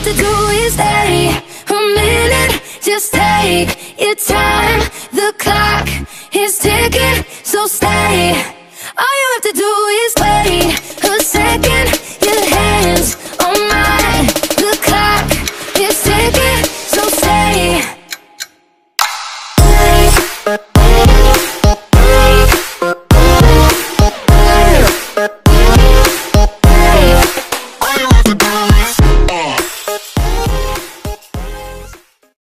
to do is stay a minute, just take your time. The clock is ticking, so stay. All you have to do is